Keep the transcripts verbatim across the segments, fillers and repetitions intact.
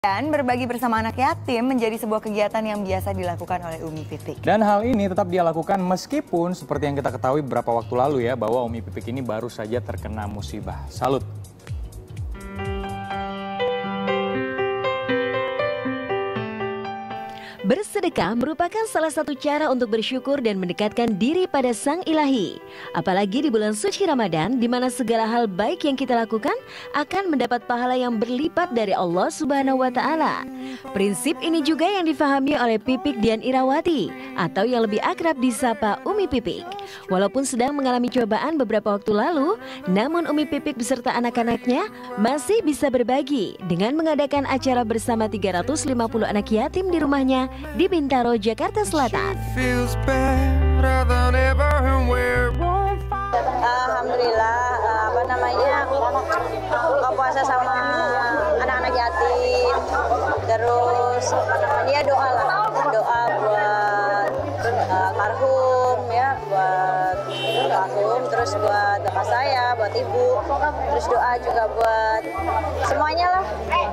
Dan berbagi bersama anak yatim menjadi sebuah kegiatan yang biasa dilakukan oleh Umi Pipik. Dan hal ini tetap dia lakukan meskipun seperti yang kita ketahui beberapa waktu lalu ya, bahwa Umi Pipik ini baru saja terkena musibah. Salut! Bersedekah merupakan salah satu cara untuk bersyukur dan mendekatkan diri pada Sang Ilahi. Apalagi di bulan suci Ramadan, di mana segala hal baik yang kita lakukan akan mendapat pahala yang berlipat dari Allah Subhanahu wa Ta'ala. Prinsip ini juga yang difahami oleh Pipik Dian Irawati, atau yang lebih akrab disapa Umi Pipik. Walaupun sedang mengalami cobaan beberapa waktu lalu, namun Umi Pipik beserta anak-anaknya masih bisa berbagi dengan mengadakan acara bersama tiga ratus lima puluh anak yatim di rumahnya di Bintaro, Jakarta Selatan. Alhamdulillah, apa namanya, buka puasa sama anak-anak yatim, terus apa namanya, ya doa lah, doa buat almarhum ya, buat almarhum, terus buat bapak saya, buat ibu, terus doa juga buat semuanya lah.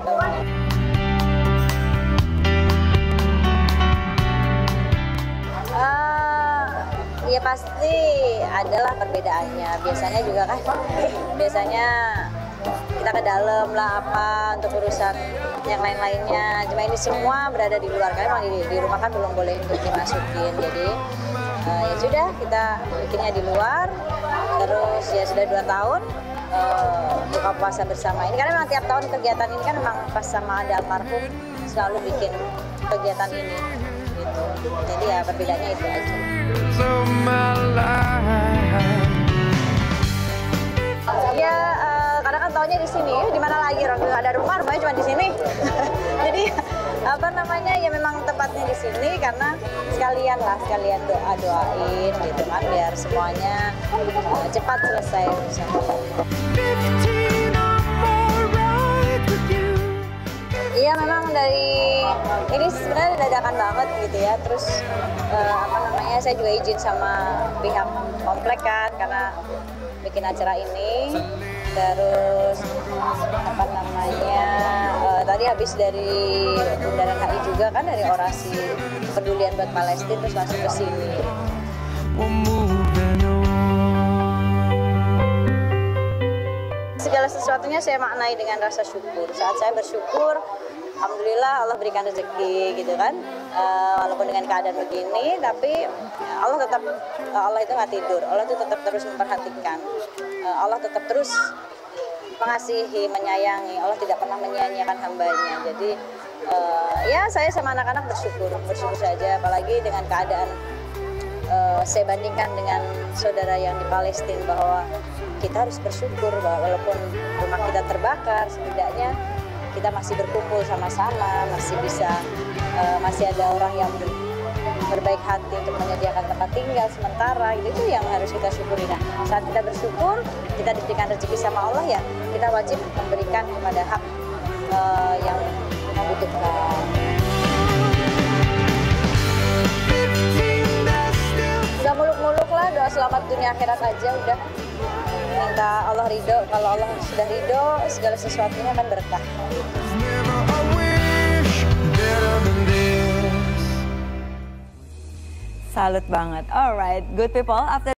Ya pasti adalah perbedaannya. Biasanya juga kan, biasanya kita ke dalam lah apa untuk urusan yang lain-lainnya. Cuma ini semua berada di luar, karena memang di, di rumah kan belum boleh untuk dimasukin. Jadi uh, ya sudah, kita bikinnya di luar. Terus ya sudah dua tahun uh, buka puasa bersama ini. Karena memang tiap tahun kegiatan ini kan memang pas sama ada almarhum selalu bikin kegiatan ini. Gitu. Jadi ya perbedaannya itu aja. Ya, uh, karena kan tahunnya di sini, di mana lagi orang nggak ada rumah, rumahnya cuma di sini. Jadi apa namanya, ya memang tempatnya di sini karena sekalian lah, sekalian doa doain gitu kan, biar semuanya uh, cepat selesai urusannya. Iya, memang dari ini sebenarnya dadakan banget gitu ya. Terus uh, apa namanya, saya juga izin sama pihak komplek kan karena bikin acara ini. Terus apa namanya, uh, tadi habis dari Bundaran H I juga kan, dari orasi pedulian buat Palestina, terus langsung ke sini. Segala sesuatunya saya maknai dengan rasa syukur. Saat saya bersyukur, alhamdulillah Allah berikan rezeki gitu kan. Uh, walaupun dengan keadaan begini, tapi Allah tetap, uh, Allah itu nggak tidur. Allah itu tetap terus memperhatikan. Uh, Allah tetap terus mengasihi, menyayangi. Allah tidak pernah menyia-nyiakan hambanya. Jadi uh, ya saya sama anak-anak bersyukur, bersyukur saja. Apalagi dengan keadaan uh, saya bandingkan dengan saudara yang di Palestina, bahwa kita harus bersyukur bahwa walaupun rumah kita terbakar, setidaknya kita masih berkumpul sama-sama, masih bisa, uh, masih ada orang yang berbaik hati untuk menyediakan tempat tinggal sementara. Itu yang harus kita syukuri. Nah, saat kita bersyukur, kita diberikan rezeki sama Allah, ya kita wajib memberikan kepada hak uh, yang membutuhkan. Udah muluk-muluk lah, doa selamat dunia akhirat aja udah. Minta Allah ridho, kalau Allah sudah ridho, segala sesuatunya akan berkah. Salut banget. Alright, good people. After